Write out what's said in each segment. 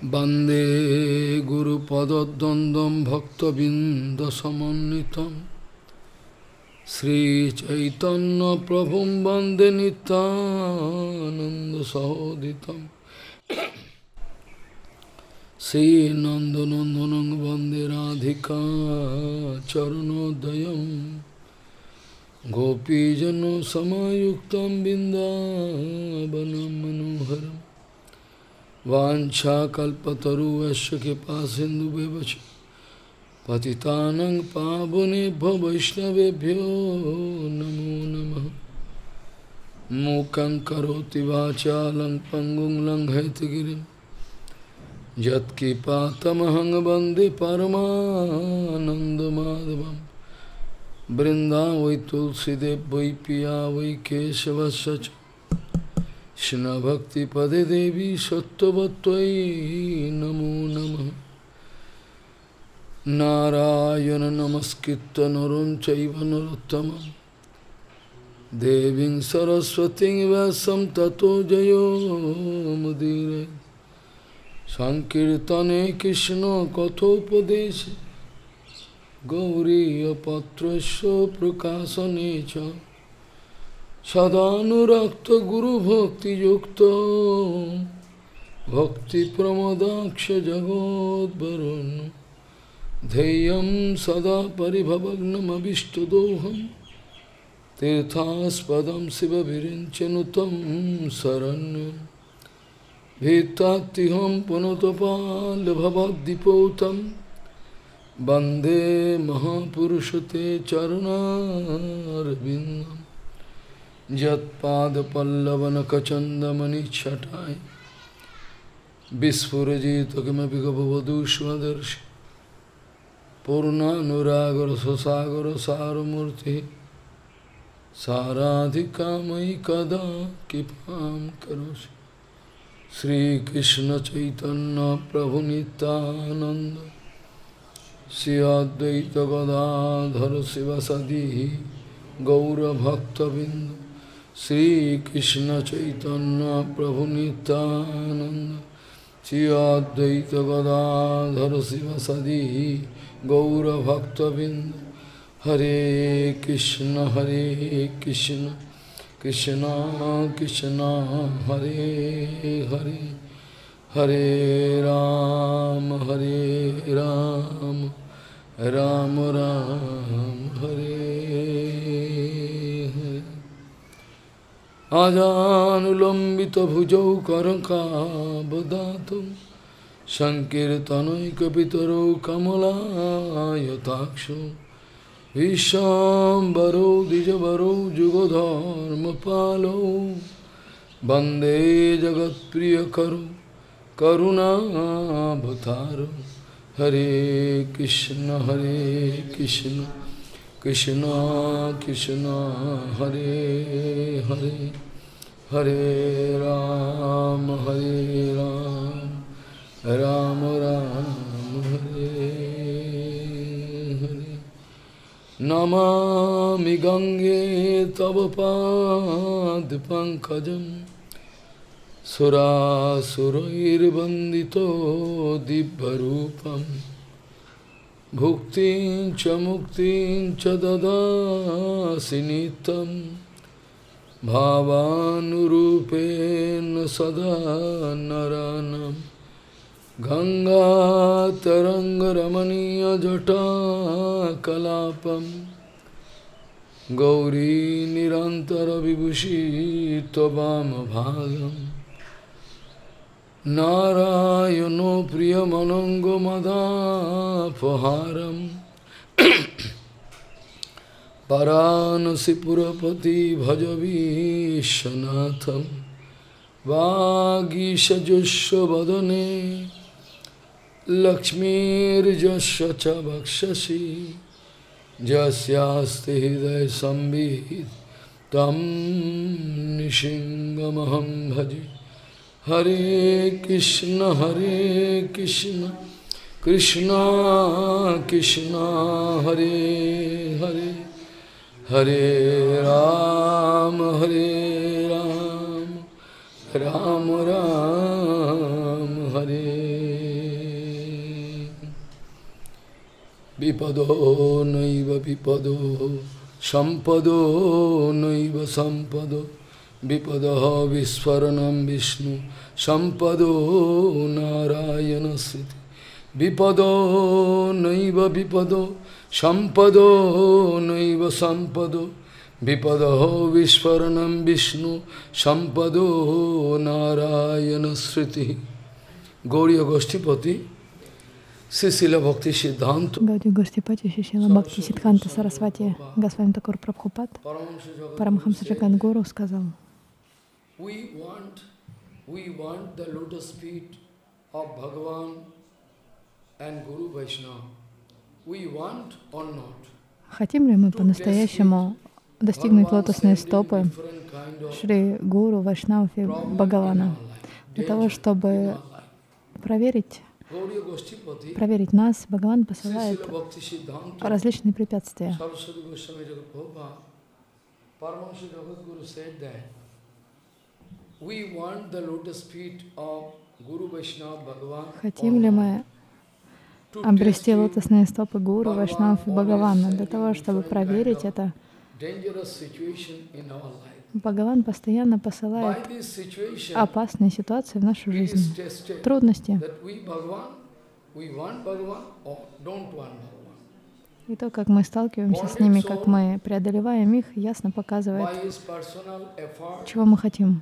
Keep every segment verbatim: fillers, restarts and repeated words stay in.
वंदे गुरुपदद्वन्द्वं भक्तबिंदसमन्वितं श्रीचैतन्यप्रभुं वन्दे नित्यानन्दसहोदितं श्रीनन्दनन्दनं वन्दे राधिका चरणोदयं गोपीजनसमायुक्तं बिन्दावनं मनोहरम् वाञ्छाकल्पतरुश्च कृपासिन्धुभ्यश्च पतितानां पावनेभ्यो वैष्णवेभ्यो नमो नमः। मूकं करोति वाचालं पङ्गुं लङ्घयितगिरिं यत्कृपातमहं वन्दे परमानन्दमाधवं। वृन्दावै तुलसीदेव वै पिया वै केशवस्य च कृष्ण भक्ति पदे देवी सत्ववत्त्वयि नमो नमः। नारायण नमस्कृत्य नरं चैव नरोत्तमं देवीं सरस्वतीं व्यासं ततो जयो मुदीरये। संकीर्तने कृष्ण कथोपदेशे गौरीयपत्रस्य प्रकाशने च सदानुरक्त गुरु भक्ति युक्तो भक्ति प्रमोदाक्ष जगोद्वरुन् ध्येयं सदा परिभवग्नमभिष्टदोहं तीर्थास्पदं शिवविरिञ्चनुतं शरण्यं भीतात्तिहं पुनतपाल्भवद्दिपोतं वन्दे महापुरुषते चरणारविन्दम्। यत्पादपल्लवनखचन्दमणिच्छटाय विस्फुरजित किमपि गभवधू स्वदर्शि पूर्णानुरागरससागर सारमूर्ति साराधिकामयि कदा कृपां करोषि। श्रीकृष्ण चैतन्य प्रभु नित्यानंद श्री अद्वैत गदाधर शिवसदि गौरभक्तबिंद श्री कृष्ण चैतन्य प्रभु नित्यानंद श्री अद्वैत गदाधर शिवसदि गौरभक्तबिंद। हरे कृष्ण हरे कृष्ण कृष्ण कृष्ण हरे हरे हरे राम हरे राम राम राम हरे आजानुलंबित भुजौ करकाबदातं संकीर्तनैकपितरौ कमलायताक्षौ विश्वाम्बरौ द्विजवरौ जुगधर्मपालौ वन्दे जगत्प्रियकरौ करुणावतारौ। हरे कृष्ण हरे कृष्ण कृष्ण कृष्ण हरे हरे हरे राम हरे राम राम राम हरे हरे। नमामि गंगे तव पाद पंकजं सुरासुरैर्वन्दितो दिव्यरूपम् भुक्तिं च मुक्तिं च ददासि नित्यं भावानुरूपेण सदा नरानं। गंगातरङ्गरमणीयजटाकलापं गौरी निरन्तरविभूषी त्ववामभागम्। नारायणो प्रियमनङ्गमदापहारं वाराणसीपुरपति भज विश्वनाथं। वागीशजुष्वदने लक्ष्मीर्यस्य च वक्षसि यस्यास्ति हृदय संवित् तं नृसिंहमहं भजे। हरे कृष्ण हरे कृष्ण कृष्ण कृष्ण हरे हरे हरे राम हरे राम राम राम हरे Vipado naiva vipado sampado naiva sampado Vipadaha visvaranam Vishnu sampado narayana sriti Vipado naiva vipado sampado naiva sampado Vipadaha visvaranam Vishnu sampado narayana sriti Gauriya Goshtipati Srila Bhakti Siddhanta Гаудия Гостипати, Шрила Бхакти Сиддханта Сарасвати Госвами Такур Прабхупад, Парамахамса Джагадгуру сказал: We want, we want the lotus feet of Bhagavan and Guru Vaishnava. We want or not. Хотим ли мы по-настоящему достигнуть лотосные стопы Шри Гуру, Вайшнавов и Бхагавана, для того, чтобы проверить, проверить нас, Бхагаван посылает различные препятствия. Хотим ли мы обрести лотосные стопы Гуру, Вайшнавов и Бхагавана? Для того, чтобы проверить это, Бхагаван постоянно посылает опасные ситуации в нашу жизнь, трудности. И то, как мы сталкиваемся с ними, как мы преодолеваем их, ясно показывает, чего мы хотим.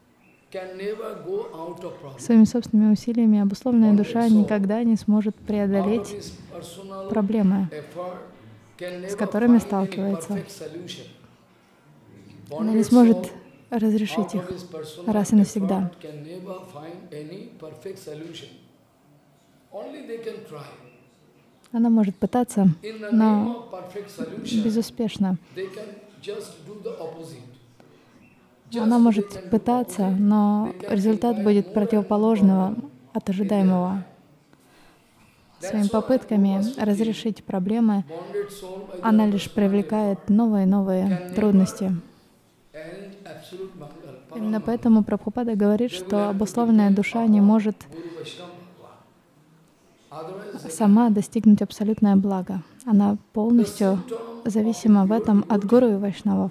Своими собственными усилиями обусловленная душа никогда не сможет преодолеть проблемы, с которыми сталкивается. Она не сможет разрешить их раз и навсегда. Она может пытаться, но безуспешно. Она может пытаться, но результат будет противоположного от ожидаемого. Своими попытками разрешить проблемы она лишь привлекает новые и новые трудности. Именно поэтому Прабхупада говорит, что обусловленная душа не может сама достигнуть абсолютное благо. Она полностью зависима в этом от гуру и вайшнавов.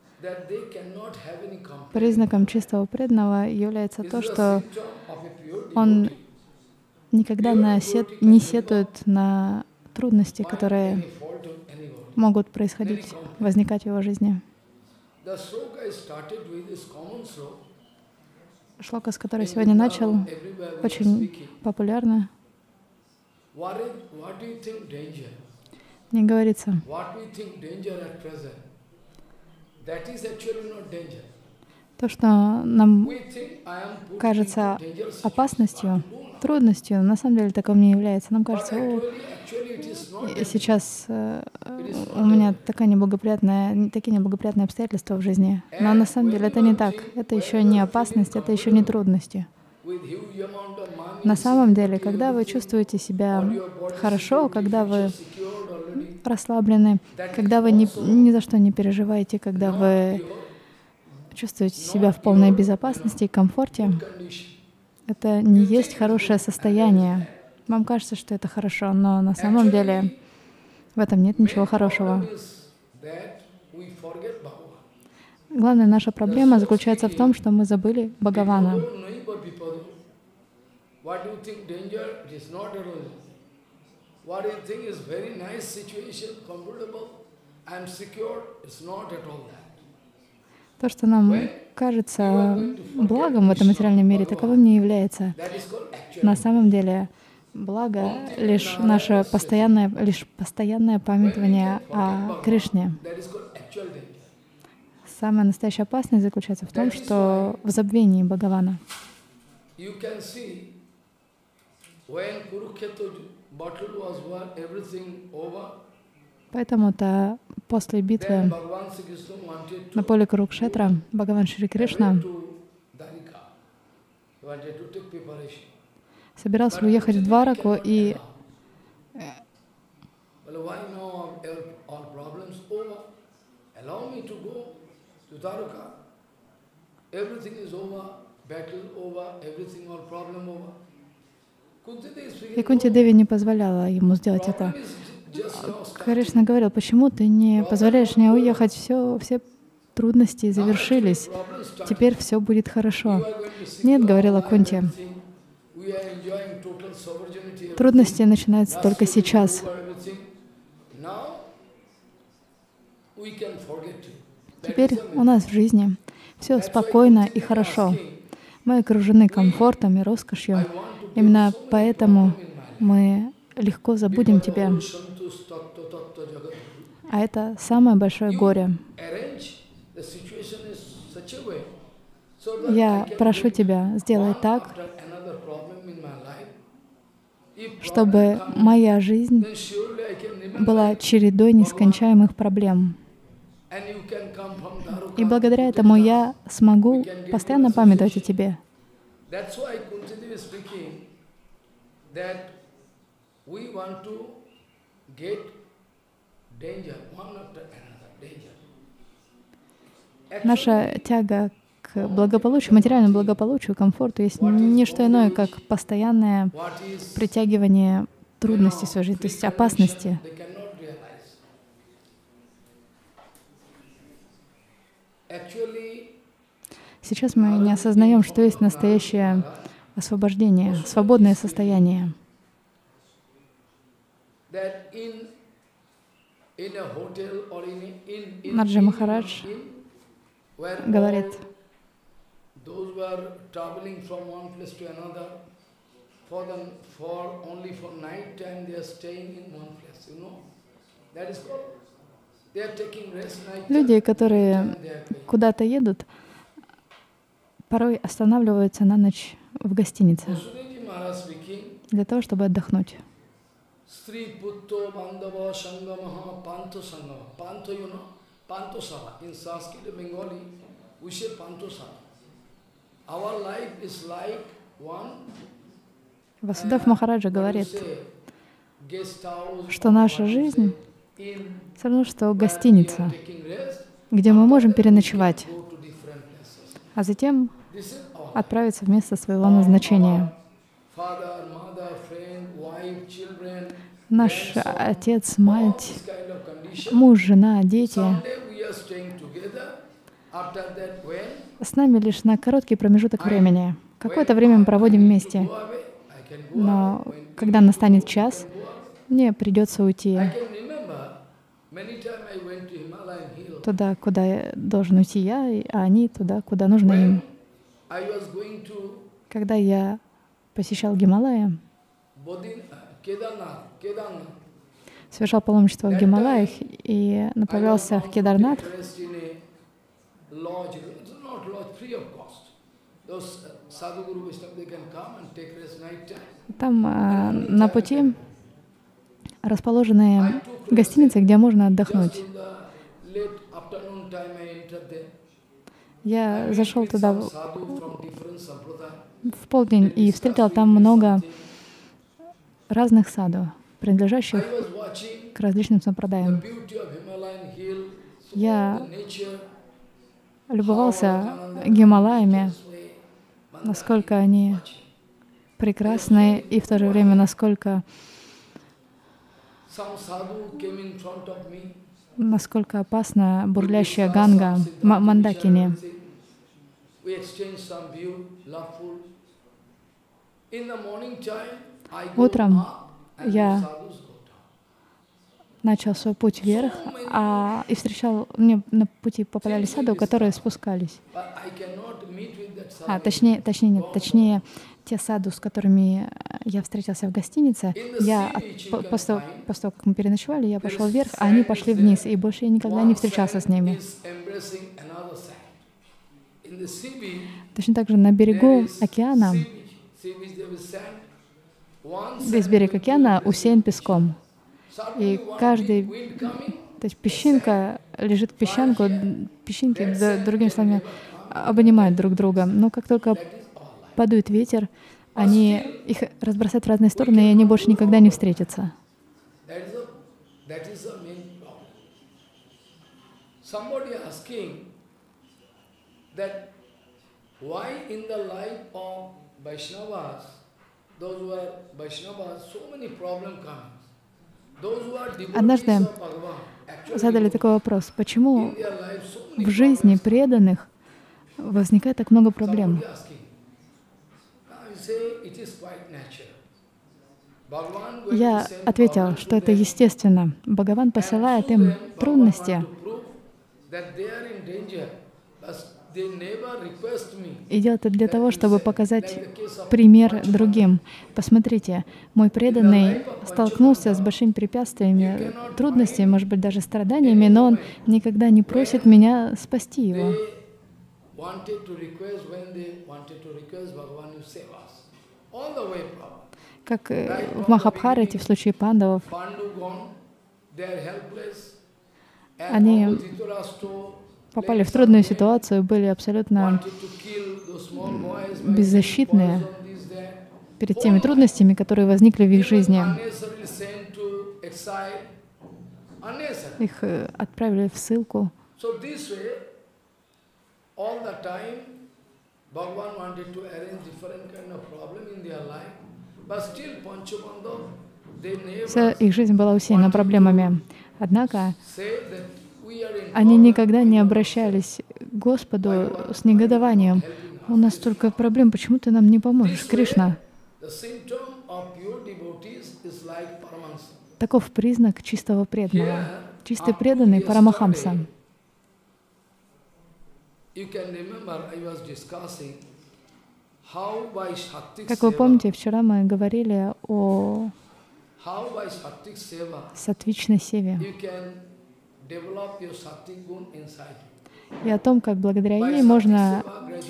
Признаком чистого преданного является то, что он никогда не сетует на трудности, которые могут происходить, возникать в его жизни. Шлока, с которой сегодня начал, очень популярна. Не говорится: то, что нам кажется опасностью, трудностью, на самом деле таким не является. Нам кажется: о, сейчас э, у меня такая неблагоприятная, такие неблагоприятные обстоятельства в жизни. Но на самом деле это не так. Это еще не опасность, это еще не трудности. На самом деле, когда вы чувствуете себя хорошо, когда вы расслаблены, когда вы ни, ни за что не переживаете, когда вы чувствуете себя в полной безопасности и комфорте, это не есть хорошее состояние. Вам кажется, что это хорошо, но на самом деле в этом нет ничего хорошего. Главная наша проблема заключается в том, что мы забыли Бхагавана. То, что нам кажется благом в этом материальном мире, таковым не является. На самом деле, благо — лишь наше постоянное, лишь постоянное памятование о Кришне. Самая настоящая опасность заключается в том, что в забвении Бхагавана. Поэтому-то после битвы на поле Курукшетра Бхагаван Шри Кришна собирался уехать в Двараку и И Кунти Деви не позволяла ему сделать это. Кришна говорил: почему ты не позволяешь мне уехать? Все, все трудности завершились. Теперь все будет хорошо. Нет, говорила Кунти. Трудности начинаются только сейчас. Теперь у нас в жизни все спокойно и хорошо. Мы окружены комфортом и роскошью. Именно поэтому мы легко забудем Тебя. А это самое большое горе. Я прошу Тебя, сделай так, чтобы моя жизнь была чередой нескончаемых проблем. И благодаря этому я смогу постоянно памятовать о Тебе. Наша тяга к благополучию, материальному благополучию, комфорту есть не что иное, как постоянное притягивание трудностей в своей жизни, то есть опасности. Сейчас мы не осознаем, что есть настоящее освобождение, свободное состояние. Нараджа Махарадж говорит: люди, которые куда-то едут, порой останавливаются на ночь в гостинице для того, чтобы отдохнуть. Васудев Махараджа говорит, что наша жизнь все равно, что гостиница, где мы можем переночевать, а затем отправиться в место своего назначения. Наш отец, мать, муж, жена, дети с нами лишь на короткий промежуток времени. Какое-то время мы проводим вместе, но когда настанет час, мне придется уйти туда, куда должен уйти я, а они туда, куда нужно им. Когда я посещал Гималая, совершал паломничество в Гималаях и направлялся в Кедарнат, там а, на пути расположены гостиницы, где можно отдохнуть. Я зашел туда в, в полдень и встретил там много разных саду, принадлежащих к различным сампрадаям. Я любовался Гималаями, насколько они прекрасны и в то же время насколько насколько опасна бурлящая Ганга Мандакини. Утром я начал свой путь вверх, а, и встречал, мне на пути попадались саду, которые спускались. А, точнее, точнее, нет, точнее, те саду, с которыми я встретился в гостинице, я, от, по, после, после того, как мы переночевали, я пошел вверх, а они пошли вниз, и больше я никогда не встречался с ними. Точно так же на берегу океана, весь берег океана усеян песком. И каждый, то есть песчинка лежит в песчанку, песчинки, другими словами, обнимают друг друга. Но как только подует ветер, они их разбросают в разные стороны, и они больше никогда не встретятся. Однажды задали такой вопрос: почему в жизни преданных возникает так много проблем? Я ответил, что это естественно. Бхагаван посылает им трудности и делает это для того, чтобы показать пример другим. Посмотрите, мой преданный столкнулся с большими препятствиями, трудностями, может быть, даже страданиями, но он никогда не просит меня спасти его. Как в Махабхарате, в случае пандавов, они попали в трудную ситуацию, были абсолютно беззащитные перед теми трудностями, которые возникли в их жизни. Их отправили в ссылку. Вся их жизнь была усеяна проблемами. Однако они никогда не обращались к Господу с негодованием: «У нас столько проблем, почему ты нам не поможешь, Кришна?» Таков признак чистого преданного. Чистый преданный Парамахамса. Как вы помните, вчера мы говорили о саттвичной севе и о том, как благодаря ей можно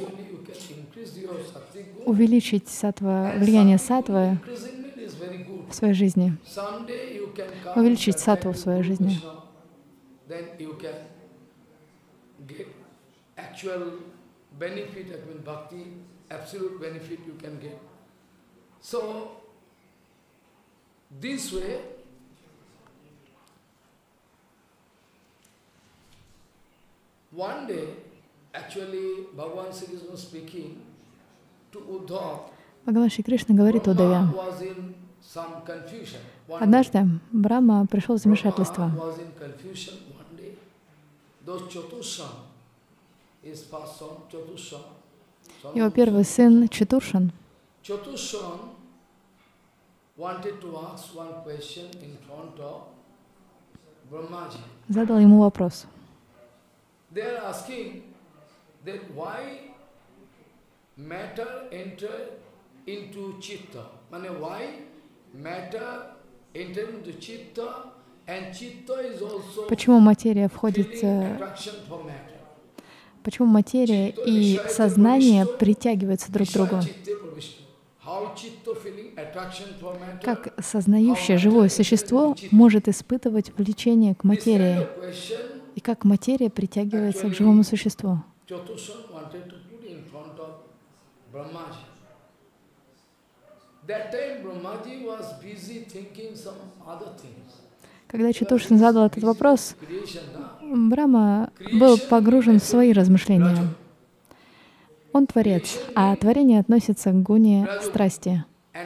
увеличить саттва, влияние саттвы в своей жизни, увеличить саттву в своей жизни. Absolute benefit you can get. So, this way, one day, actually, Bhagavan Sri Krishna speaking to Uddhava. Бхагаван Шри Кришна говорит Уддаве: однажды Брахма пришел в замешательство. Его первый сын Четуршан задал ему вопрос. Почему материя входит Почему материя и сознание притягиваются друг к другу? Как сознающее живое существо может испытывать влечение к материи? И как материя притягивается к живому существу? Когда Четуршан задал этот вопрос, Брахма был погружен в свои размышления. Он творец, а творение относится к гуне страсти.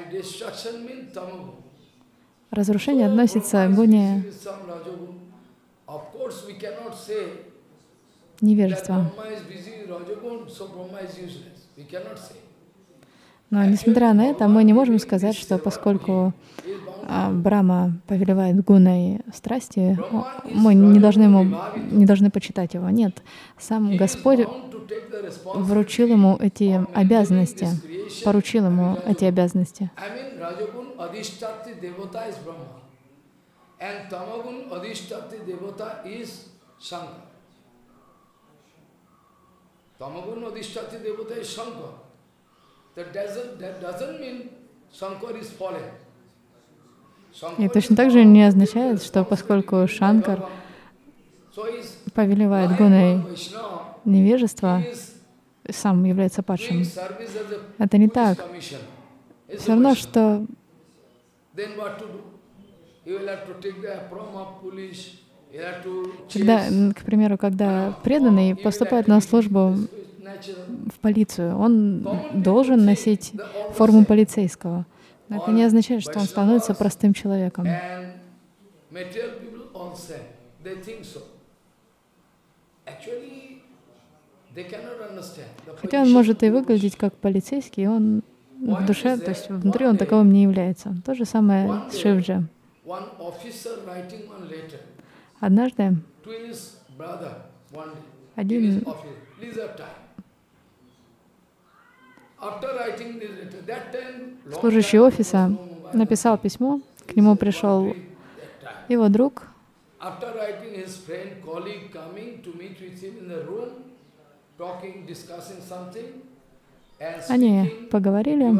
Разрушение относится к гуне невежества. Но, несмотря на это, мы не можем сказать, что поскольку Брахма повелевает гуной страсти, мы не должны, ему, не должны почитать его. Нет, сам Господь вручил ему эти обязанности, поручил ему эти обязанности. И точно так же не означает, что поскольку Шанкар повелевает гуной невежества, сам является падшим. Это не так. Все равно, что когда, к примеру, когда преданный поступает на службу в полицию, он должен носить форму полицейского. Но это не означает, что он становится простым человеком. Хотя он может и выглядеть как полицейский, он в душе, то есть внутри он таковым не является. То же самое с Шивджи. Однажды один служащий офиса написал письмо, к нему пришел его друг. Они поговорили.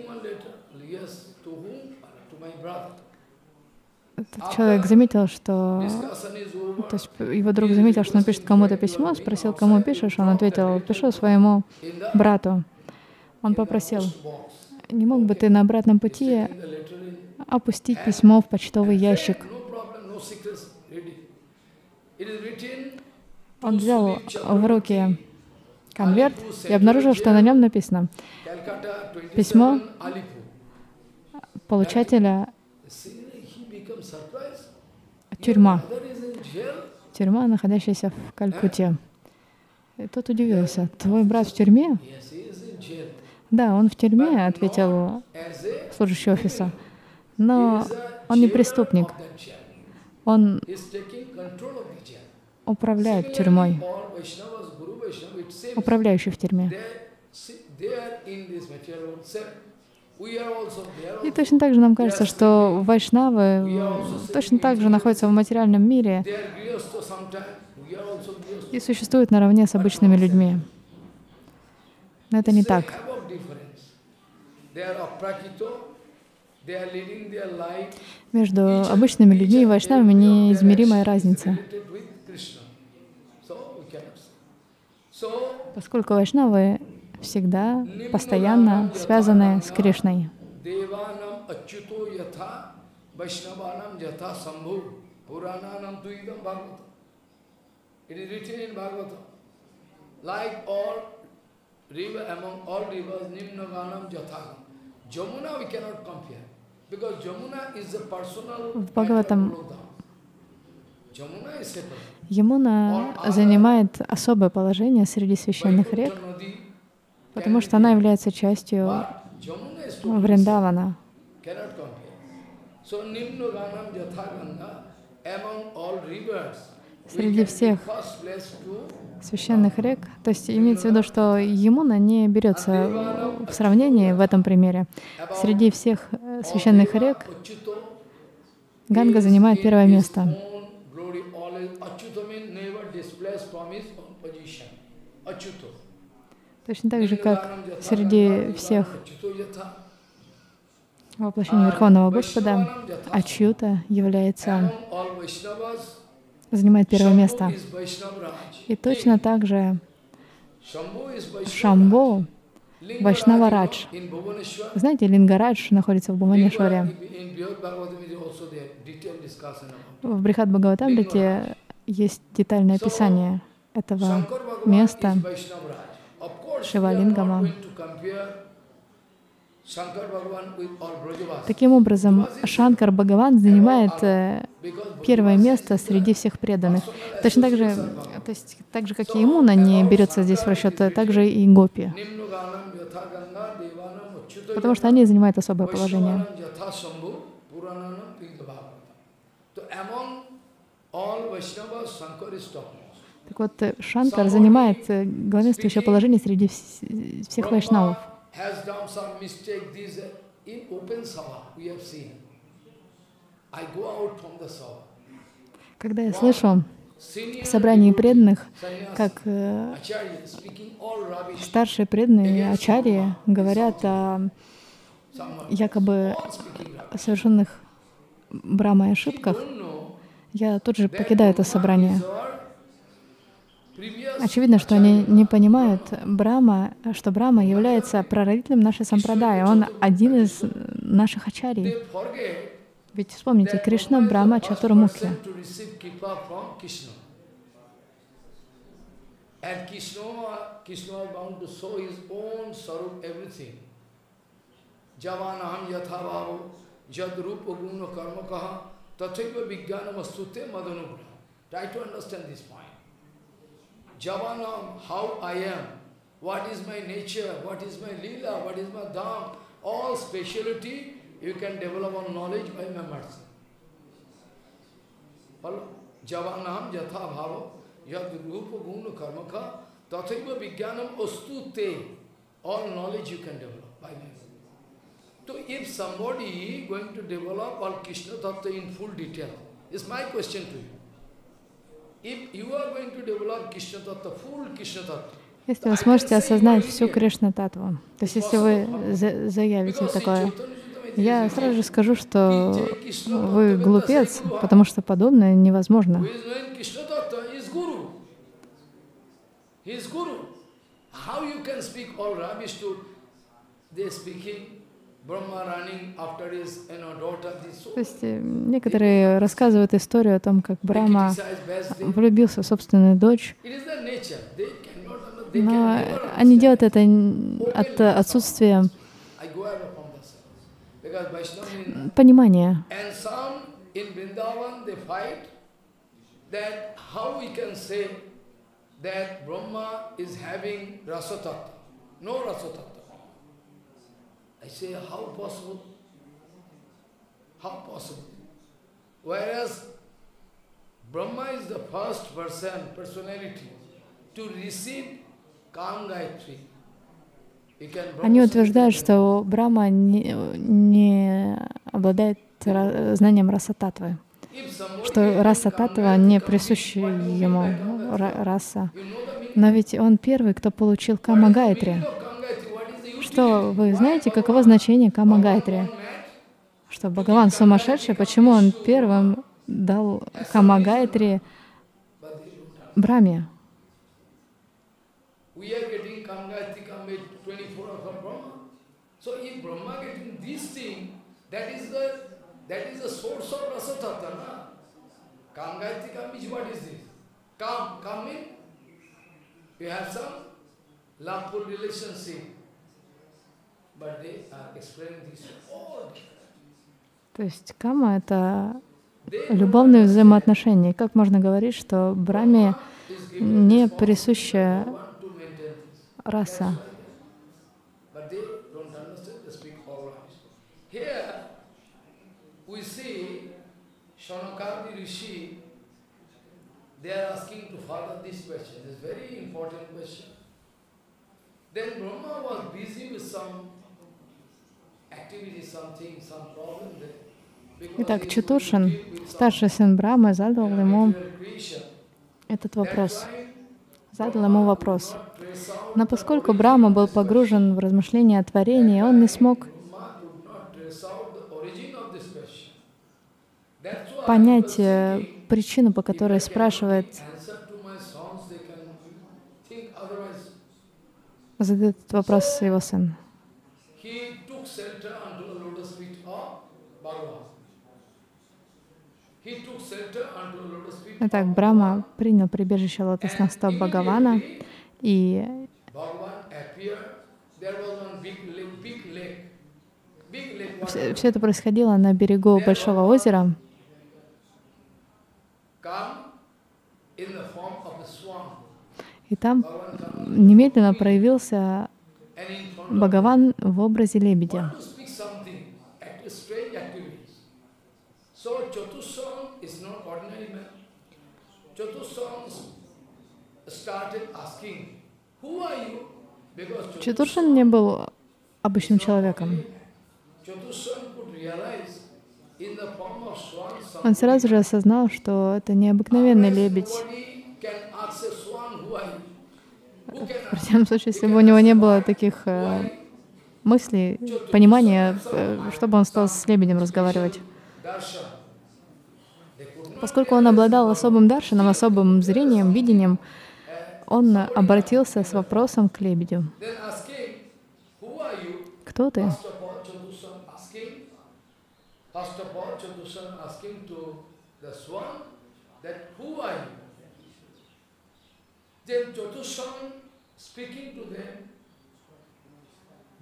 Этот человек заметил, что... То есть его друг заметил, что он пишет кому-то письмо, спросил, кому пишешь, он ответил, пишу своему брату. Он попросил, не мог бы ты на обратном пути опустить письмо в почтовый ящик? Он взял в руки конверт и обнаружил, что на нем написано письмо получателя тюрьма. Тюрьма, находящаяся в Калькутте. И тот удивился. Твой брат в тюрьме? Да, он в тюрьме, ответил служащий офиса. Но он не преступник. Он управляет тюрьмой. Управляющий в тюрьме. И точно так же нам кажется, что вайшнавы точно так же находятся в материальном мире и существуют наравне с обычными людьми. Но это не так. Между обычными людьми и вайшнавами неизмеримая разница. Поскольку вайшнавы всегда, постоянно связаны с Кришной. В Бхагаватам Ямуна занимает особое положение среди священных рек, потому что она является частью Вриндавана. Среди всех священных рек, то есть имеется в виду, что Ямуна не берется в сравнении в этом примере. Среди всех священных рек Ганга занимает первое место. Точно так же, как среди всех воплощений Верховного Господа, Ачюта является, занимает первое место. И точно так же Шамбо, Вайшнаварадж. Знаете, Лингарадж находится в Бхуванешваре. В Брихад Бхагаватамрите есть детальное описание этого места, Шивалингама. Таким образом, Шанкар Бхагаван занимает первое место среди всех преданных. Точно так же, то есть, так же, как и Ямуна не берется здесь в расчет, так же и Гопи. Потому что они занимают особое положение. Так вот, Шанкар занимает главенствующее положение среди всех вайшнавов. Когда я слышу в собрании преданных, как э, старшие преданные ачарьи говорят о якобы совершенных Брамой ошибках, я тут же покидаю это собрание. Очевидно, что они не понимают Брахма, что Брахма является прародителем нашей сампрадайи. Он один из наших ачарьи. Ведь вспомните, Кришна Брахма Чатурмукхи. Javanaham yatha bhavo jad rupa guna karma kaha tathaiva vijnanam astute madanupura. Try to understand this point. Javanam, how I am, what is my nature, what is my lila, what is my dham, all speciality you can develop on knowledge by memorizing. Follow? Javanam yatha bhavo yad rupa guna karma kaha tathaiva vijnanam astute. All knowledge you can develop by memory. So if somebody going to develop all Krishna Tattva in full detail, is my question to you. If you are going to develop Krishna Tattva, full Krishna Tattva, если вы сможете осознать всю Кришна-татву, то есть если вы за заявите такое, я сразу же скажу, что вы глупец, потому что подобное невозможно. То есть некоторые рассказывают историю о том, как Брахма влюбился в собственную дочь, но они делают это от отсутствия понимания. I say, how possible? How possible? Whereas Brahma is the first person, personality, to receive Kam Gayatri. Они утверждают, что Брахма не, не обладает знанием раса-татвы, что раса-татва не присуща ему, раса. Но ведь он первый, кто получил Кама Гайатри. Что вы знаете, каково значение Кама Гайатри? Что Бхагаван сумасшедший, почему он первым дал Кама Гайатри Брахме? То есть кама — это любовные взаимоотношения. Как можно говорить, что Брахме не присуща раса? Then Brahma was busy with some activity, something, some problem there. Итак, Чатуршин, старший сын Брахмы, задал ему этот вопрос. Задал ему вопрос. Но поскольку Брахма был погружен в размышления о творении, он не смог понять причину, по которой спрашивает, задает этот вопрос его сын. Итак, Брахма принял прибежище лотосных стоп Бхагавана, и все, все это происходило на берегу большого озера. И там немедленно проявился Бхагаван в образе лебедя. Чатуршин не был обычным человеком. Он сразу же осознал, что это необыкновенный лебедь. В противном случае, если бы у него не было таких э, мыслей, понимания, э, чтобы он стал с лебедем разговаривать. Поскольку он обладал особым даршаном, особым зрением, видением, он обратился с вопросом к лебедю. Кто ты?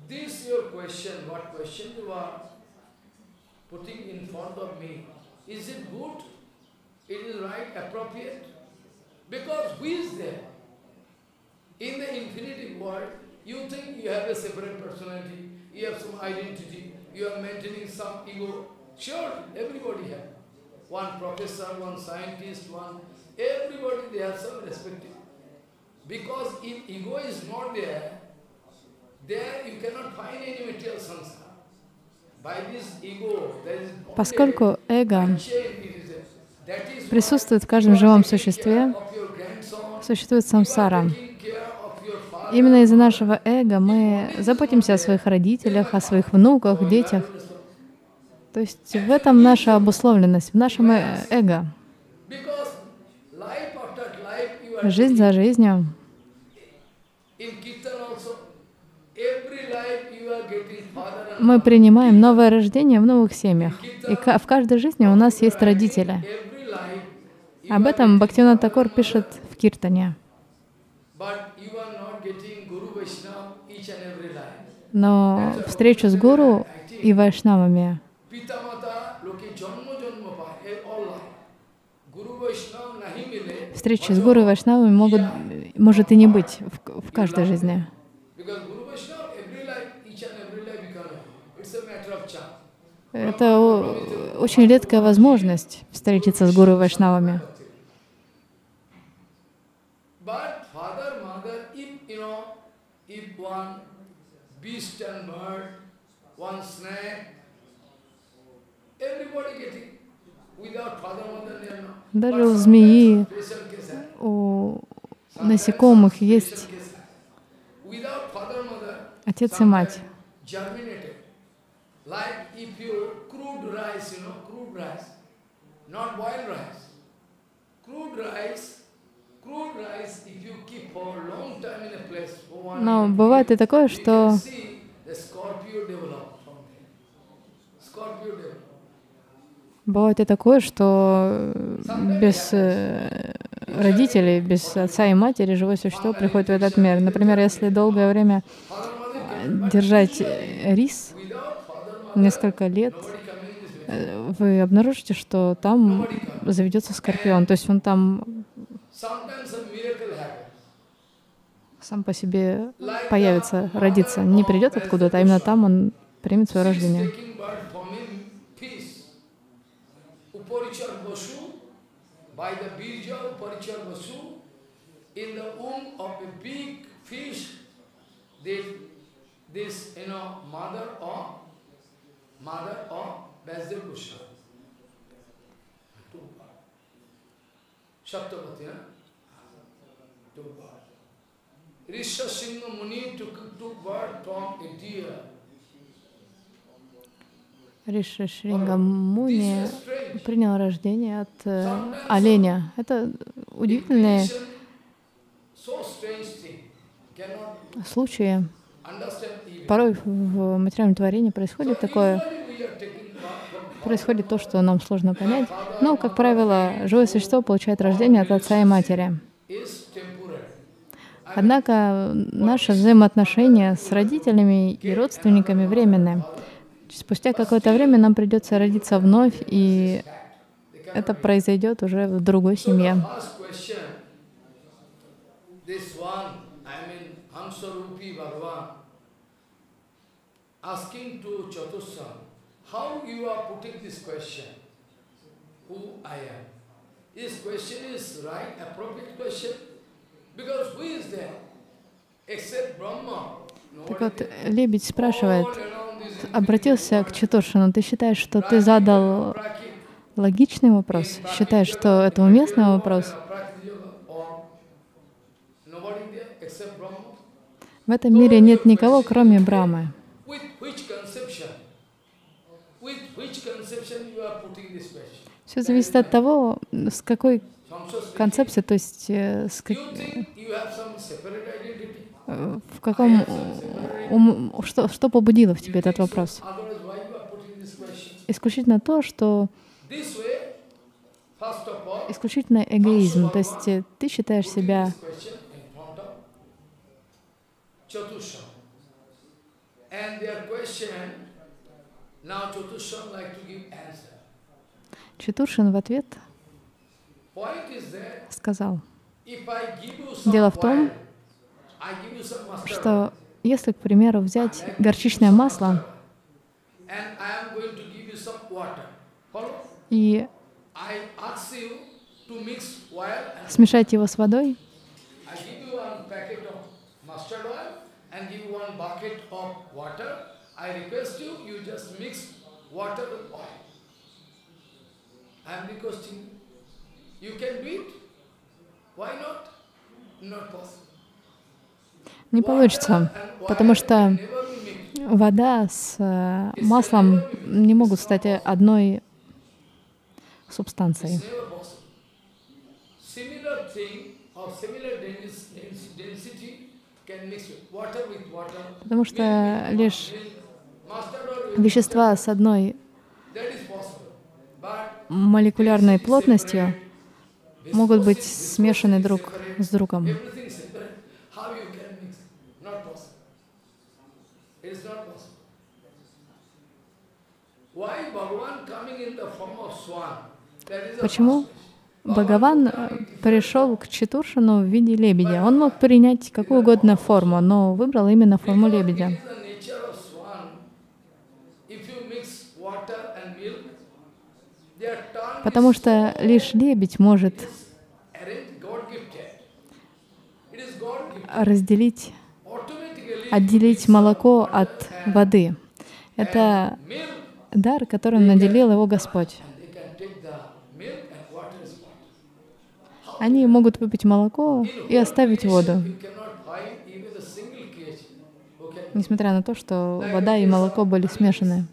this your question, what question you are putting in front of me, is it good? It is right, appropriate? Because who is there? In the infinity world, you think you have a separate personality, you have some identity, you are maintaining some ego. Sure, everybody has. One professor, one scientist, one, everybody they have some respect. Because if ego is not there, there you cannot find any material samsara. By this ego, there is Поскольку эго присутствует в каждом живом существе, существует самсара. Именно из-за нашего эго мы заботимся о своих родителях, о своих внуках, детях. То есть в этом наша обусловленность, в нашем эго. Жизнь за жизнью. Мы принимаем новое рождение в новых семьях. И в каждой жизни у нас есть родители. Об этом Бхактивинода Такур пишет в Киртане. Но встречу с гуру и вайшнавами, встречи с гуру и вайшнавами могут, может и не быть в, в каждой жизни. Это очень редкая возможность встретиться с гуру и вайшнавами. Даже у змеи, у насекомых есть отец и мать. Но бывает и такое, что бывает и такое, что без родителей, без отца и матери живое существо приходит в этот мир. Например, если долгое время держать рис, несколько лет, вы обнаружите, что там заведется скорпион. То есть он там сам по себе появится, родится. Не придет откуда-то, а именно там он примет свое рождение. Риша Шринга Муни принял рождение от э, оленя. Это удивительные случаи. Порой в материальном творении происходит такое, происходит то, что нам сложно понять. Но, как правило, живое существо получает рождение от отца и матери. Однако наши взаимоотношения с родителями и родственниками временные. Спустя какое-то время нам придется родиться вновь, и это произойдет уже в другой семье. Так вот, лебедь спрашивает, обратился к Чатуршину: ты считаешь, что ты задал логичный вопрос? Считаешь, что это уместный вопрос? В этом мире нет никого, кроме Брамы. Все зависит от того, с какой концепцией, то есть с как... в каком ум... что, что побудило в тебе этот вопрос? Исключительно то, что исключительно эгоизм, то есть ты считаешь себя Чатуршин в ответ сказал: дело в том, что если, к примеру, взять горчичное масло и смешать его с водой, не получится, потому что вода с маслом не могут стать одной субстанцией. Потому что лишь вещества с одной молекулярной плотностью могут быть смешаны друг с другом. Почему Бхагаван пришел к Чатуршину в виде лебедя? Он мог принять какую угодно форму, но выбрал именно форму лебедя. Потому что лишь лебедь может разделить, отделить молоко от воды. Это дар, которым наделил его Господь. Они могут выпить молоко и оставить воду, несмотря на то, что вода и молоко были смешаны.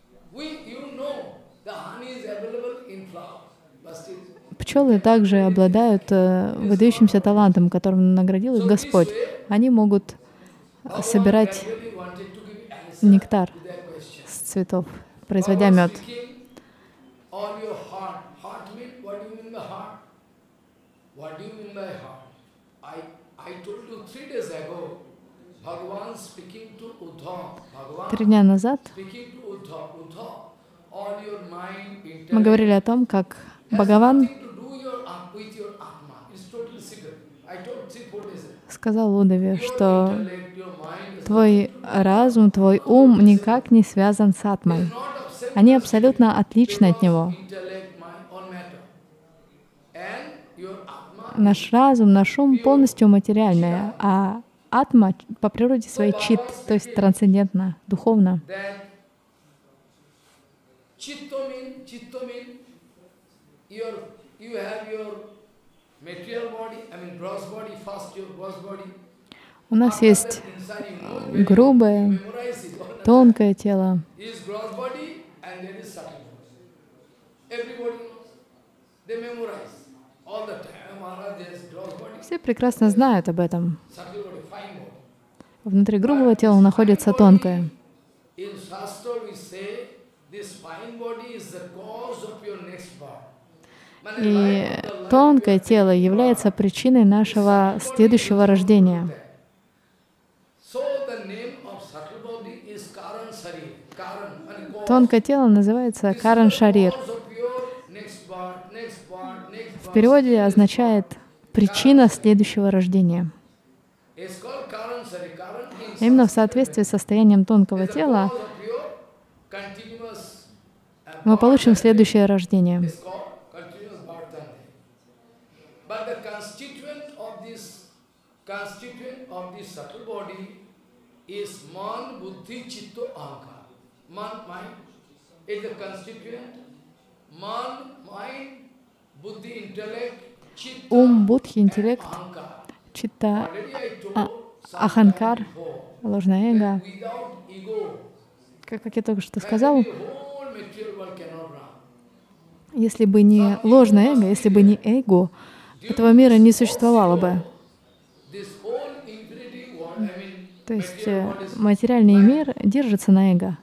Пчелы также обладают выдающимся талантом, которым наградил их Господь. Они могут собирать нектар с цветов, производя мед. Три дня назад мы говорили о том, как Бхагаван сказал Удаве, что твой разум, твой ум никак не связан с атмой. Они абсолютно отличны от него. Наш разум, наш ум полностью материальный, а атма по природе своей чит, то есть трансцендентна, духовна. У нас есть грубое, тонкое тело. Все прекрасно знают об этом. Внутри грубого тела находится тонкое. И тонкое тело является причиной нашего следующего рождения. Тонкое тело называется Каран Шарир. В переводе означает «причина следующего рождения». Именно в соответствии с состоянием тонкого тела мы получим следующее рождение. Ум, будхи, интеллект, читта, а, аханкар, ложное эго. Как, как я только что сказал, если бы не ложное эго, если бы не эго, этого мира не существовало бы. То есть материальный мир держится на эго.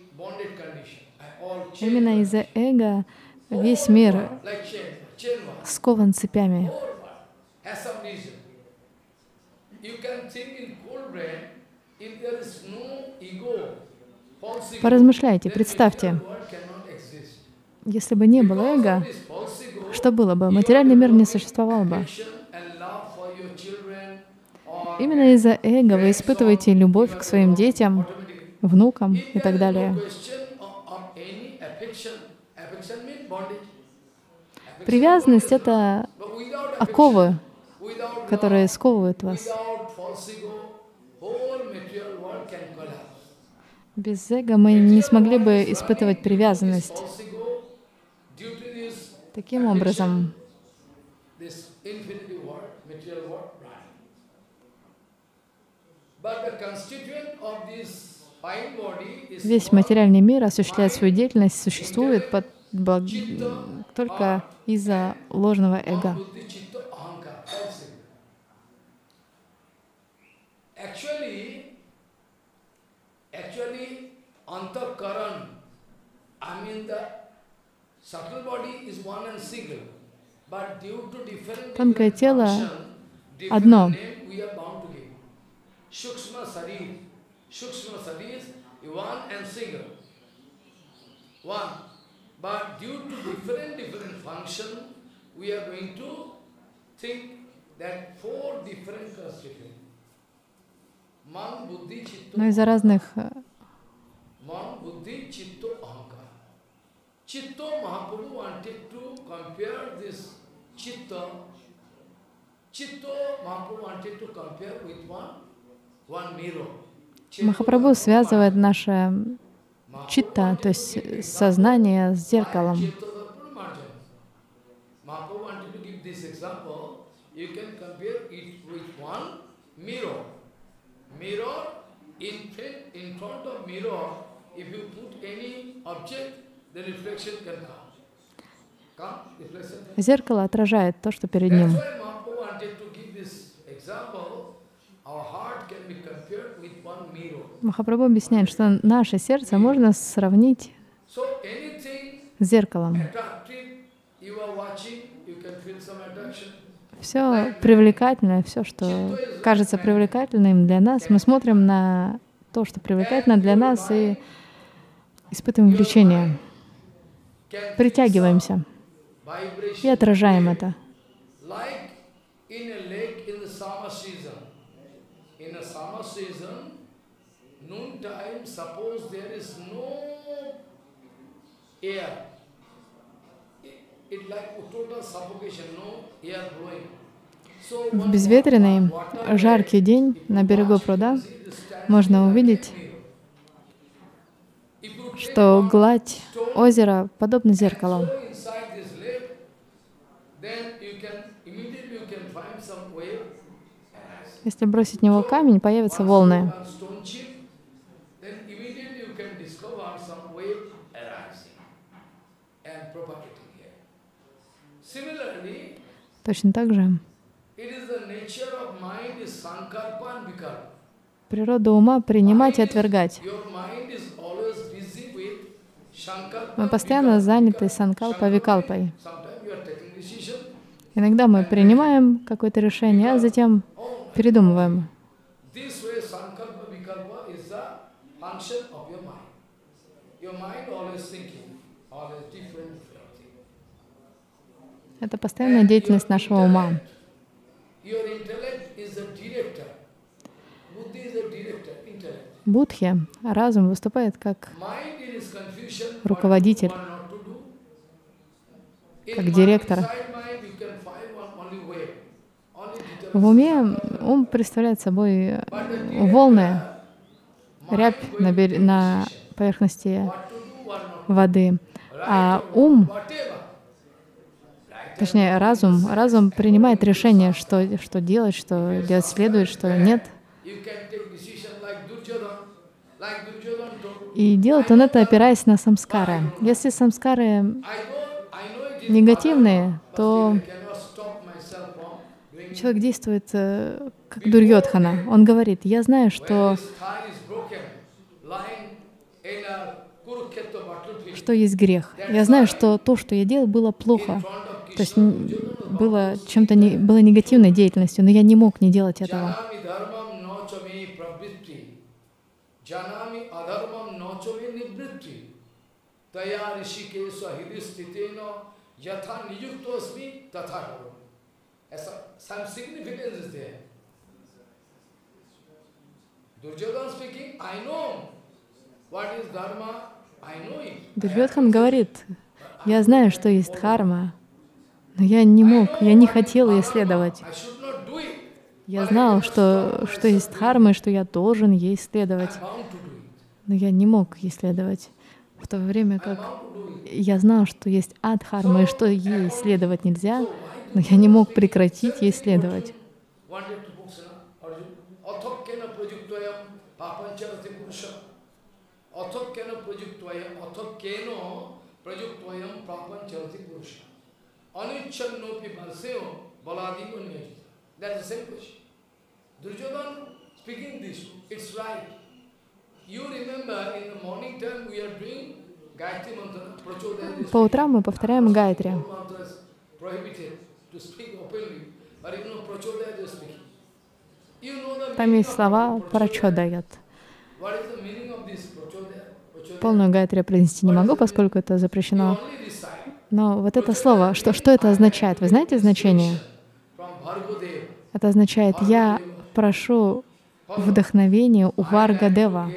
Именно из-за эго весь мир скован цепями. Поразмышляйте, представьте, если бы не было эго, что было бы? Материальный мир не существовал бы. Именно из-за эго вы испытываете любовь к своим детям, внукам и так далее. Привязанность — это оковы, которые сковывают вас. Без эго мы не смогли бы испытывать привязанность. Таким образом, весь материальный мир осуществляет свою деятельность, существует под, бог, только из-за ложного эго. Тонкое тело одно. Но из-за разных Махапрабху связывает наше читта, то есть сознание, с зеркалом. Зеркало отражает то, что перед ним. Махапрабху объясняет, что наше сердце можно сравнить с зеркалом. Все привлекательное, все, что кажется привлекательным для нас, мы смотрим на то, что привлекательно для нас, и испытываем влечение, притягиваемся и отражаем это. В безветренный, жаркий день на берегу пруда можно увидеть, что гладь озера подобна зеркалу. Если бросить в него камень, появятся волны. Точно так же природа ума — принимать и отвергать. Мы постоянно заняты санкальпа-викалпой. Иногда мы принимаем какое-то решение, а затем передумываем. Это постоянная деятельность нашего ума. Будхи, разум, выступает как руководитель, как директор. В уме ум представляет собой волны, рябь на, бер... на поверхности воды, а ум, точнее разум, разум принимает решение, что, что делать, что делать следует, что нет. И делает он это, опираясь на самскары. Если самскары негативные, то человек действует как Дурьодхана. Он говорит: я знаю, что, что есть грех. Я знаю, что то, что я делал, было плохо. То есть было чем-то не, было негативной деятельностью, но я не мог не делать этого. Janami adharmam nachole nivritti. Taya rishikesha hidistitena yatha niyuktosmi tatha karo. Some significance is there. Duryodhana speaking, I know what is dharma, I know it. Дурьёдхан говорит, я знаю, что есть дхарма, но я не мог, я не хотел ей следовать. Я знал, что, что есть дхарма, и что я должен ей следовать, но я не мог ей следовать. В то время как я знал, что есть адхарма, и что ей следовать нельзя, но я не мог прекратить ей следовать. По утрам мы повторяем гайатри. Там есть слова прачодаят. Полную гайатри я произнести не могу, поскольку это запрещено. Но вот это слово, что, что это означает? Вы знаете значение? Это означает, я прошу вдохновения у Варгадева.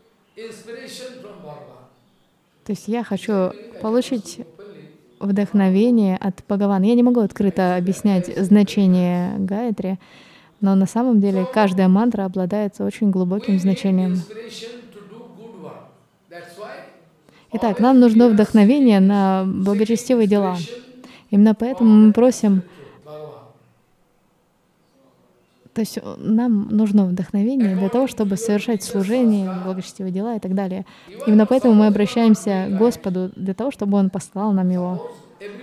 То есть я хочу получить вдохновение от Бхагавана. Я не могу открыто объяснять значение гайатри, но на самом деле каждая мантра обладает очень глубоким значением. Итак, нам нужно вдохновение на благочестивые дела. Именно поэтому мы просим, то есть нам нужно вдохновение для того, чтобы совершать служение, благочестивые дела и так далее. Именно поэтому мы обращаемся к Господу для того, чтобы Он послал нам его.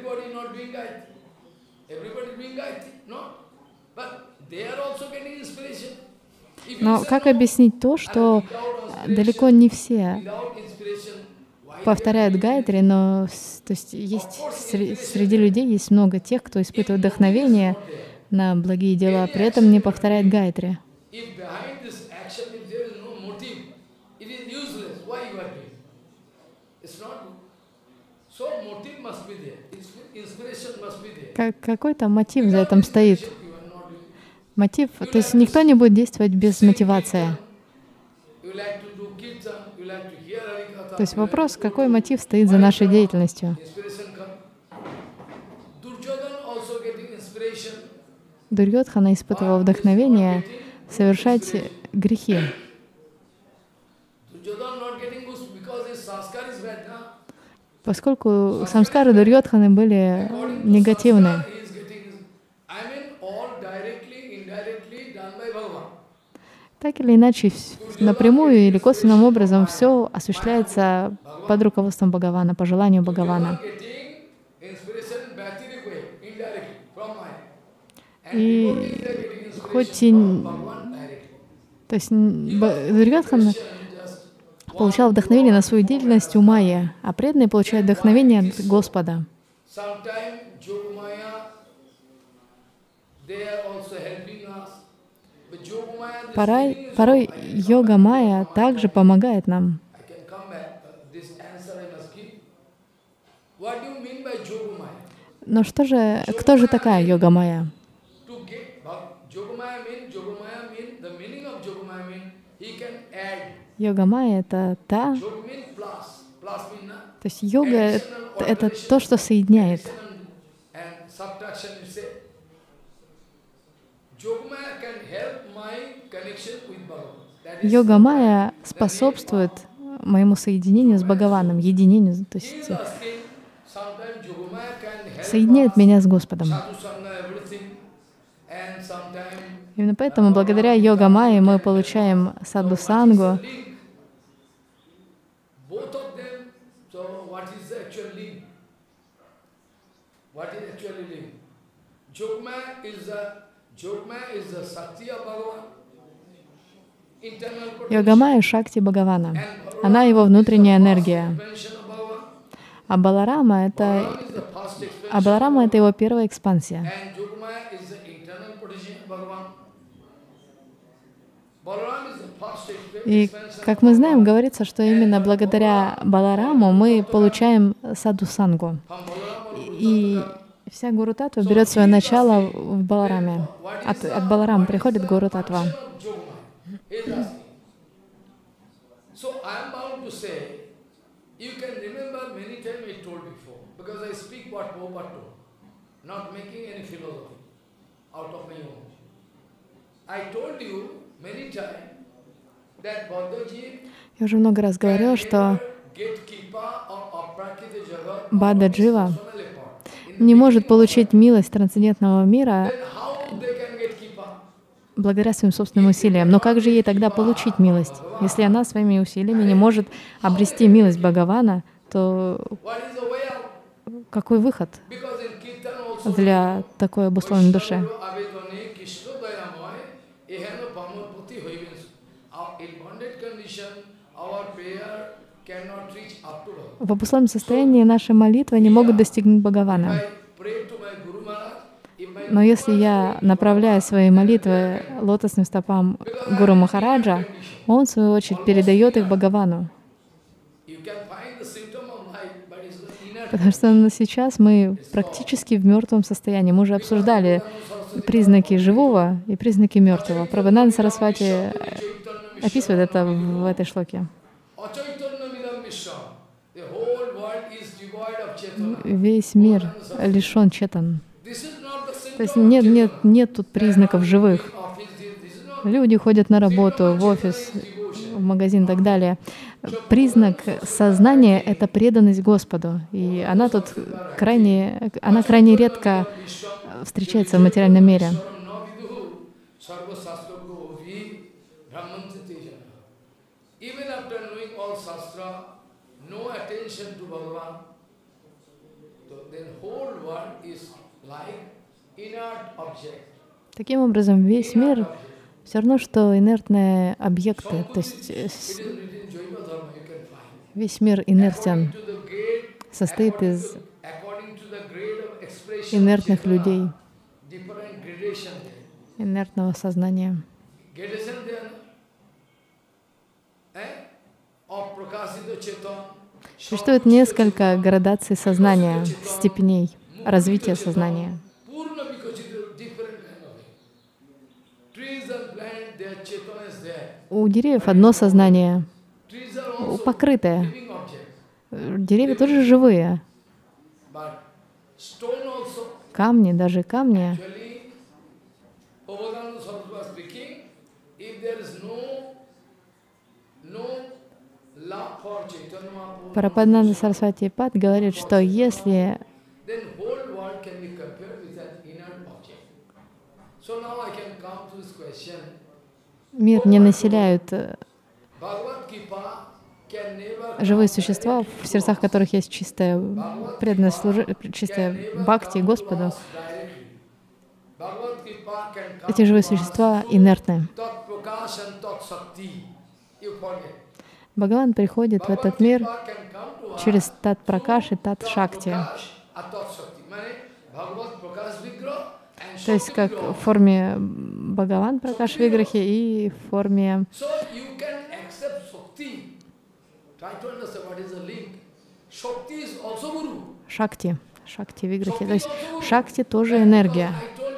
Но как объяснить то, что далеко не все повторяют гайатри, но то есть есть среди людей есть много тех, кто испытывает вдохновение на благие дела, при этом не повторяет гайатри. Как, какой-то мотив за этим стоит. Мотив, то есть никто не будет действовать без мотивации. То есть вопрос, какой мотив стоит за нашей деятельностью. Дурьёдхана испытывал вдохновение совершать грехи. Поскольку самскары Дурьёдханы были негативны. Так или иначе, напрямую или косвенным образом все осуществляется под руководством Бхагавана, по желанию Бхагавана. И хоть и... То есть Дурьёдхан получал вдохновение на свою деятельность у Майи, а преданные получают вдохновение от Господа. Порой, порой йога майя также помогает нам. Но что же, кто же такая йога майя? Йога майя — это та, то есть йога — это то, что соединяет. Йога майя способствует моему соединению с Бхагаваном, единению, то есть соединяет меня с Господом. Именно поэтому благодаря йога майе мы получаем садху-сангу. Йога майя — шакти Бхагавана. Она его внутренняя энергия. А Баларама — это, а Баларама — это его первая экспансия. И, как мы знаем, говорится, что именно благодаря Балараму мы получаем садхусангу. И вся Гуру Татва берет свое начало в Балараме. От, от Баларама приходит Гуру Татва. Я уже много раз говорила, что Бадда-джива не может получить милость трансцендентного мира благодаря своим собственным усилиям. Но как же ей тогда получить милость? Если она своими усилиями не может обрести милость Бхагавана, то какой выход для такой обусловленной души? В обусловленном состоянии наши молитвы не могут достигнуть Бхагавана. Но если я направляю свои молитвы лотосным стопам Гуру Махараджа, он, в свою очередь, передает их Бхагавану. Потому что сейчас мы практически в мертвом состоянии. Мы уже обсуждали признаки живого и признаки мертвого. Прабхананда Сарасвати описывает это в этой шлоке. Весь мир лишен четан. То есть нет, нет, нет тут признаков живых. Люди ходят на работу, в офис, в магазин и так далее. Признак сознания — это преданность Господу. И она тут крайне, она крайне редко встречается в материальном мире. Таким образом, весь мир все равно, что инертные объекты, то есть весь мир инертен, состоит из инертных людей, инертного сознания. Существует несколько градаций сознания, степеней развития сознания. У деревьев одно сознание, покрытое. Деревья тоже живые. Камни, даже камни. Прабхананда Сарасвати Пад говорит, что если мир не населяют живые существа, в сердцах которых есть чистая преданность, чистая бхакти Господу, эти живые существа инертны. Бхагаван приходит в этот мир через тат-пракаш и тат-шакти. То есть как в форме Бхагаван Пракаш Виграхи и в форме Шакти, Шакти Виграхи. То есть Шакти тоже энергия.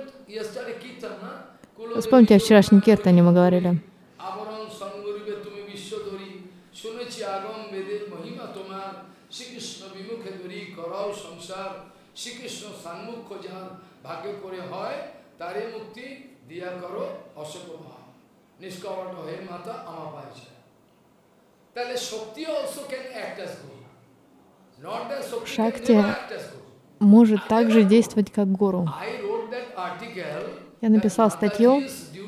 Вспомните, о вчерашнем киртане мы говорили. Шакти может также действовать как гуру. Я написал статью,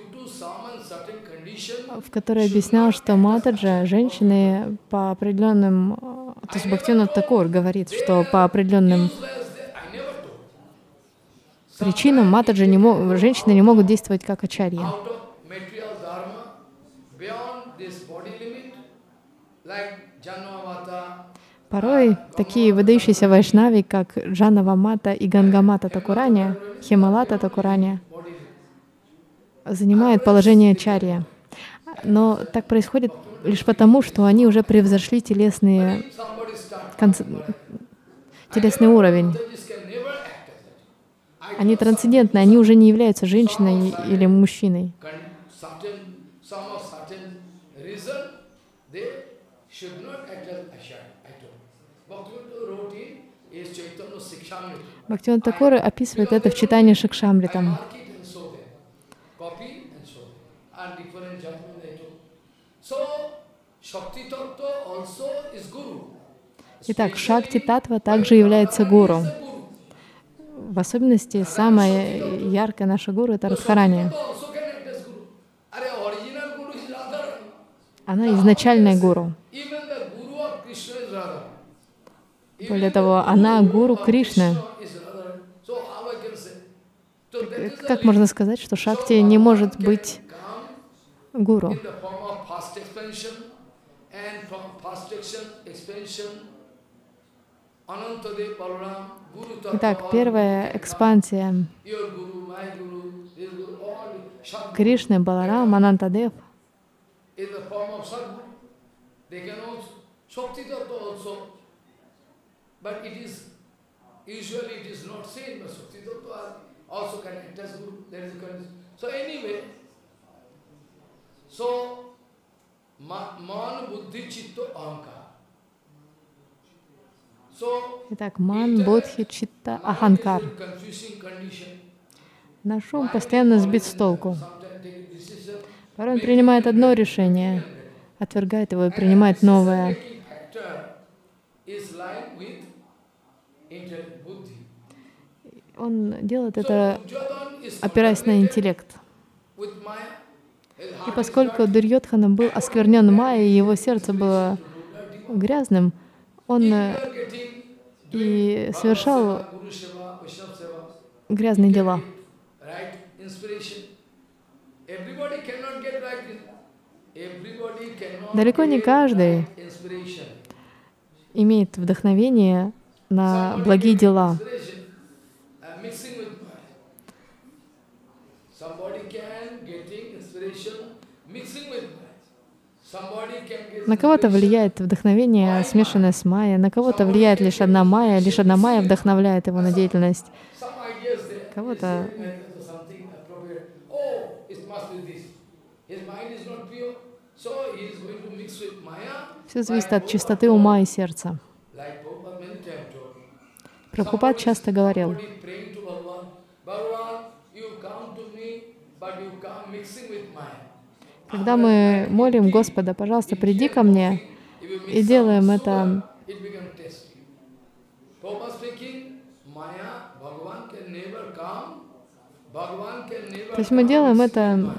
в которой объяснял, что матаджа, женщины по определенным, то есть Бхактивинода Такур говорит, что по определенным причинам матаджи не мог, женщины не могут действовать как ачарьи. Порой такие выдающиеся вайшнави, как Джанава Мата и Гангамата Такурани, Хималата Такурани, занимают положение ачарья. Но так происходит лишь потому, что они уже превзошли телесные, конц... телесный уровень. Они трансцендентны, они уже не являются женщиной или мужчиной. Бхактивинода Тхакур описывает это в читании Шикшамритам. Итак, Шакти-татва также является гуру. В особенности, самая яркая наша гуру — это Радхарани. Она изначальная гуру. Более того, она гуру Кришны. Как можно сказать, что Шакти не может быть гуру? Итак, первая экспансия Кришны, Баларам, Анантадев. Итак, ман, бодхи, читта, аханкар. Наш ум постоянно сбит с толку. Порой он принимает одно решение, отвергает его и принимает новое. Он делает это, опираясь на интеллект. И поскольку Дурьодхана был осквернен Майей, его сердце было грязным, он и совершал грязные дела. Далеко не каждый имеет вдохновение на благие дела. На кого-то влияет вдохновение, смешанное с майей, на кого-то влияет лишь одна майя, лишь одна майя вдохновляет его на деятельность. Кого-то все зависит от чистоты ума и сердца. Прабхупад часто говорил: когда мы молим Господа, пожалуйста, приди ко мне, и делаем это, то есть мы делаем это,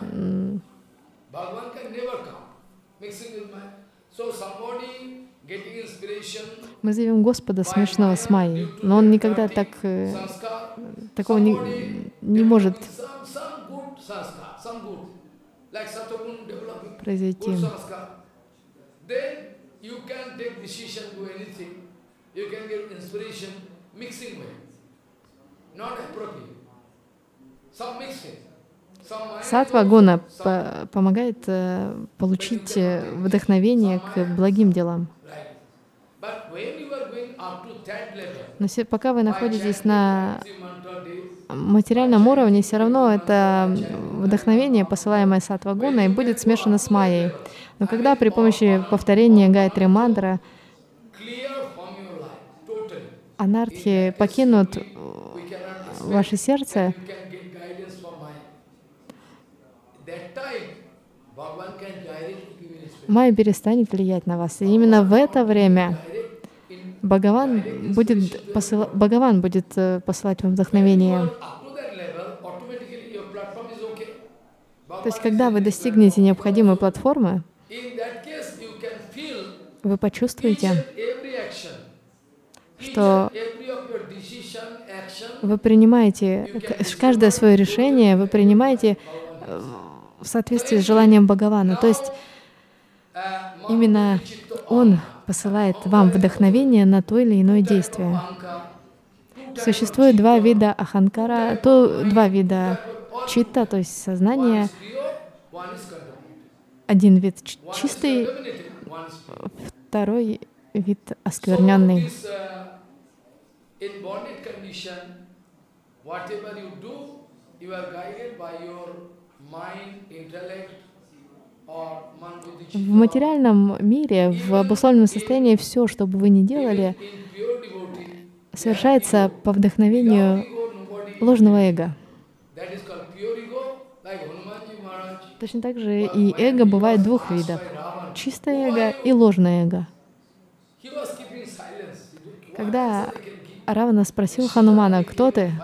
мы зовем Господа смешного с майей, но Он никогда так, такого не, не может произойти. Саттва гуна по помогает э, получить вдохновение к благим делам. Но пока вы находитесь на материальном уровне, все равно это вдохновение, посылаемое саттва гуной, будет смешано с майей. Но когда при помощи повторения гайатри мантры анархи покинут ваше сердце, майя перестанет влиять на вас. И именно в это время Бхагаван будет, посыла... Бхагаван будет посылать вам вдохновение. То есть, когда вы достигнете необходимой платформы, вы почувствуете, что вы принимаете каждое свое решение, вы принимаете в соответствии с желанием Бхагавана. То есть именно Он посылает вам вдохновение на то или иное действие. Существует два вида аханкара, то два вида читта, то есть сознания. один вид чистый, второй вид оскверненный. В материальном мире, в обусловленном состоянии, все, что бы вы ни делали, совершается по вдохновению ложного эго. Точно так же и эго бывает двух видов. Чистое эго и ложное эго. Когда Равана спросил Ханумана, кто ты,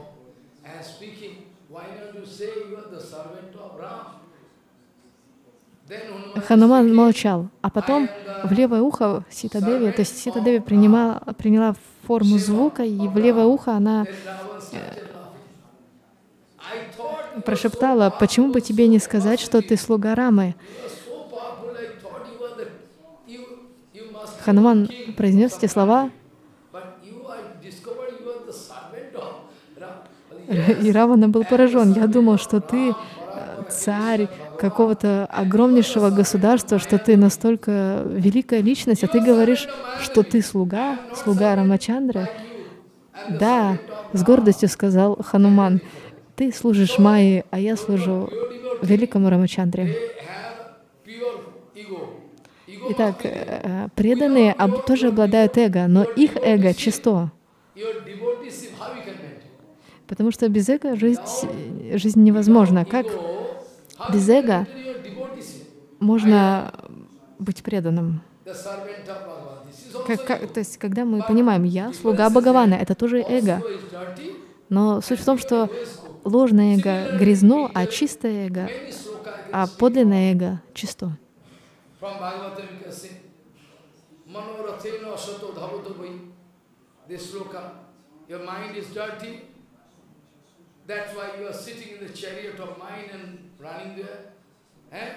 Хануман молчал, а потом в левое ухо Сита-деви, то есть Сита-деви приняла, приняла форму звука, и в левое ухо она прошептала: «Почему бы тебе не сказать, что ты слуга Рамы?» Хануман произнес эти слова, и Равана был поражен. «Я думал, что ты царь какого-то огромнейшего государства, что ты настолько великая личность, а ты говоришь, что ты слуга, слуга Рамачандры». «Да», — с гордостью сказал Хануман, — «ты служишь Майе, а я служу великому Рамачандре». Итак, преданные тоже обладают эго, но их эго чисто. Потому что без эго жизнь, жизнь невозможна. Как без эго можно быть преданным? Как, как, то есть, когда мы понимаем, я слуга Бхагавана, это тоже эго. Но суть в том, что ложное эго грязно, а чистое эго, а подлинное эго чисто. That's why you are sitting in the chariot of mind and running there. Eh?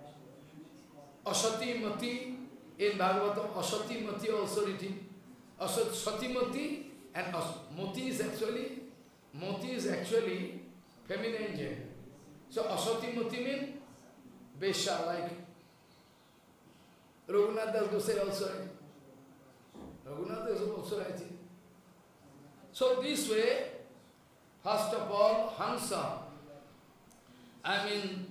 Asati Mati, in Bhagavatam, Asati Mati also written. Asat Sati Mati and As Mati is actually, Mati is actually feminine gender. So Asati Mati means Besha, like Raghunath Das Gosai also writing. Raghunath Das also writing. So this way, first of all, Hansa, I mean,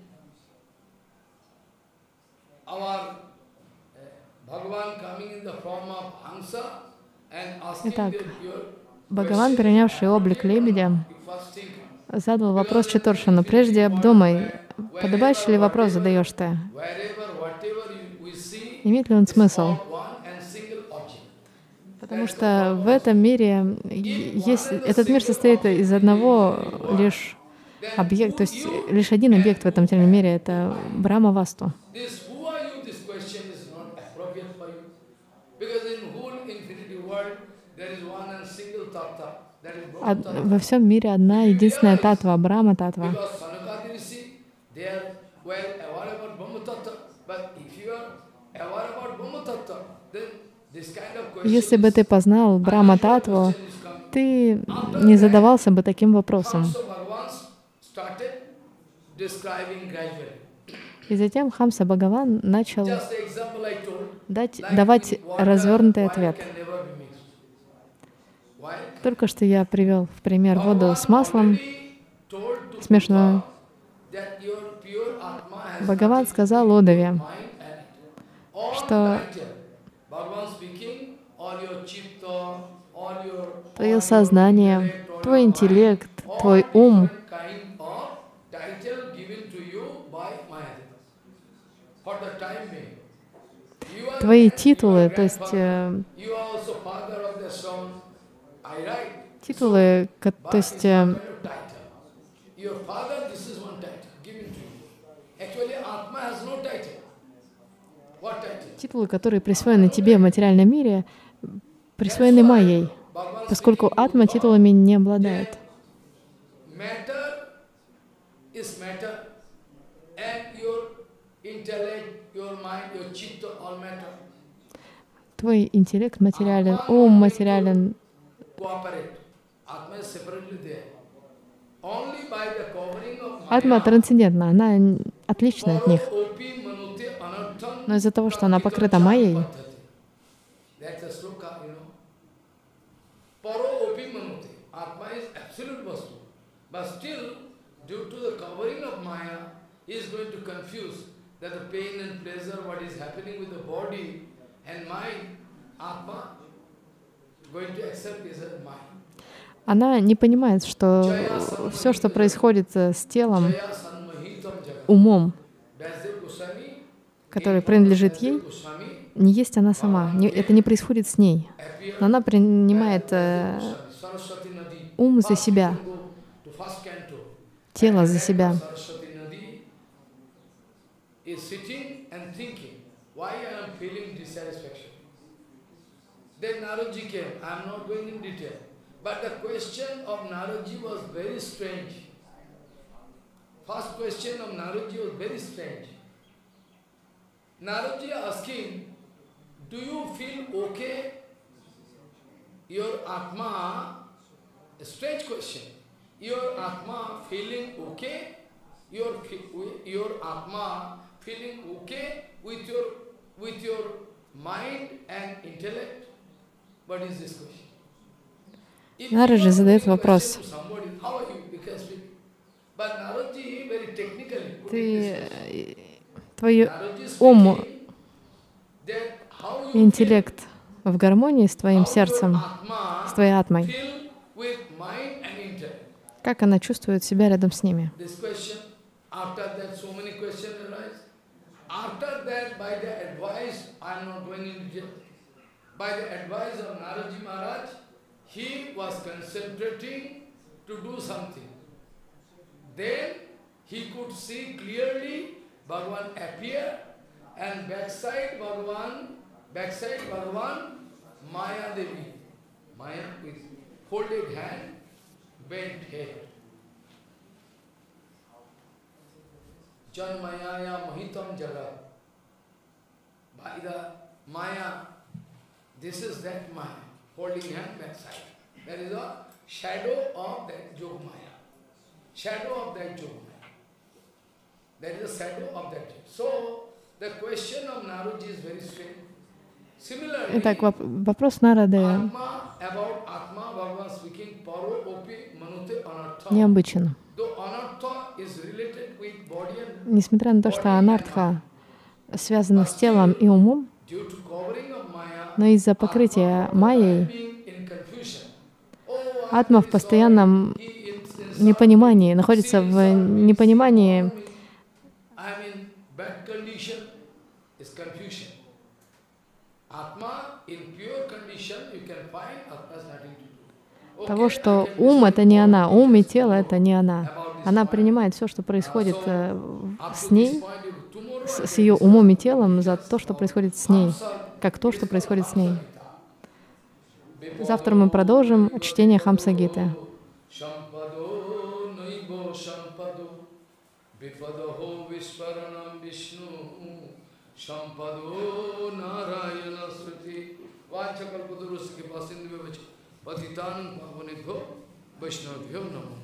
our uh, Bhagavan coming in the form of Hansa and asking Итак, them your Бхагаван, принявший облик лебедя, задал вопрос Чатуршану: «Прежде обдумай, подобающий ли вопрос задаешь ты? Имеет ли он смысл?» Потому что в этом мире есть, этот мир состоит из одного лишь объекта, то есть лишь один объект в этом материальном мире — это Брахма-васту. А во всем мире одна единственная татва — Брахма-татва. Если бы ты познал Брахма-татву, ты не задавался бы таким вопросом. И затем Хамса Бхагаван начал дать, давать развернутый ответ. Только что я привел в пример воду с маслом, смешанную. Бхагаван сказал Удаве, что твое сознание, твой интеллект, твой ум твои титулы, то есть э, титулы, то есть э, титулы, которые присвоены тебе в материальном мире, присвоены Майей, поскольку Атма титулами не обладает. Твой интеллект материален, ум материален. Атма трансцендентна, она отлична от них. Но из-за того, что она покрыта майей, она не понимает, что все, что происходит с телом, умом, который принадлежит ей, не есть она сама. Не, это не происходит с ней. Но она принимает э, ум за себя, тело за себя. But the question of Naradji was very strange. First question of Naradji was very strange. Naradji asking, do you feel okay? Your Atma, a strange question. Your Atma feeling okay? Your, your Atma feeling okay with your, with your mind and intellect? What is this question? Нараджи задает вопрос. Ты, твой ум, интеллект в гармонии с твоим сердцем, с твоей атмой. Как она чувствует себя рядом с ними? He was concentrating to do something. Then he could see clearly Bhagavan appear and backside Bhagavan, backside Bhagavan, Maya Devi. Maya with folded hand, bent head. Janmayaya Mahitam Jagat. By the Maya, this is that Maya. Holding hand backside. There is a shadow of that Yogamaya. Shadow of that Yogamaya. There is a shadow of that. So, the question of Naradji is very strange. Similarly, Итак, вопрос Нарады необычен. Несмотря на то, что анартха связана с телом и умом, но из-за покрытия майей атма в постоянном непонимании, находится в непонимании. Того, что ум — это не она, ум и тело — это не она. Она принимает все, что происходит с ней, с, с ее умом и телом, за то, что происходит с ней, как то, что происходит с ней. Завтра мы продолжим чтение Хамса-гиты. Patitanam Pavanebhyo Vaishnavabhyo Namo.